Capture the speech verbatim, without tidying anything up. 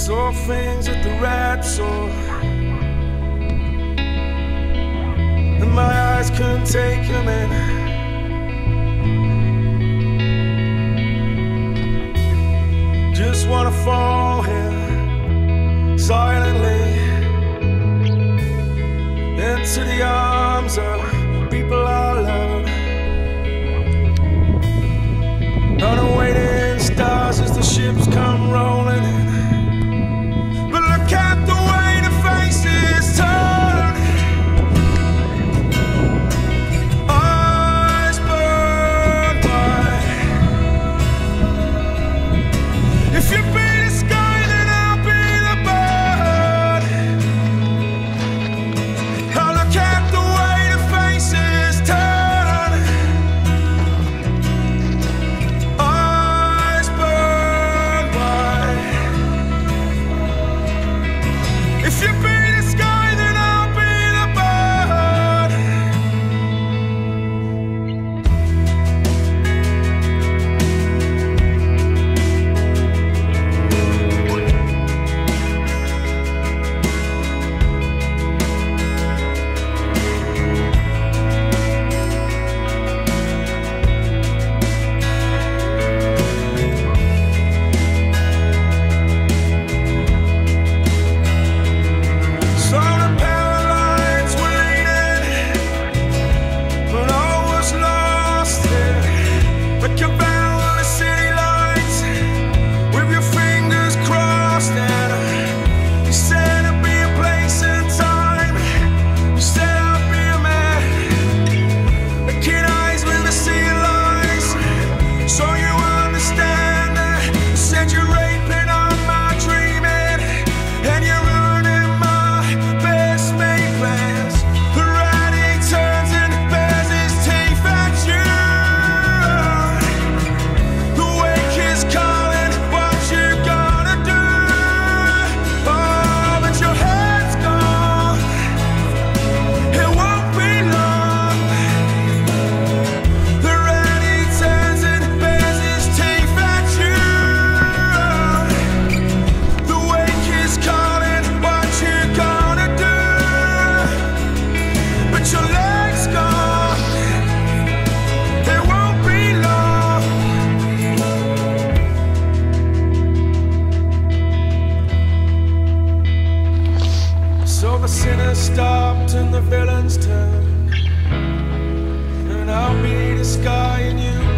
Saw things that the rats saw, and my eyes couldn't take them in. Just wanna fall here silently into the arms of people I love. On the waiting stars as the ships come rolling in. But look at the way the faces turn. Eyes burn bright. If you be the sky, then I'll be the bird. Oh, look at the way the faces turn. Eyes burn bright. If you be the sky, then I'll be the bird. So the power lines were leaning, but all was lost here. But you found the city lights with your fingers crossed, and you said it'd be a place and time. You said I'd be a man, the kid eyes with the sea lies. So you understand that. You said you're raping on my dreaming, and you're ruining my best made plans. The writing turns and bears its teeth at you. The wake is calling, what you gonna do? Oh, but your head's gone, it won't be long. The writing turns and bears its teeth at you. The wake is calling, what you gonna do? But your legs gone, it won't be long. So the sinners stopped and the villains turned, and I'll be the sky and you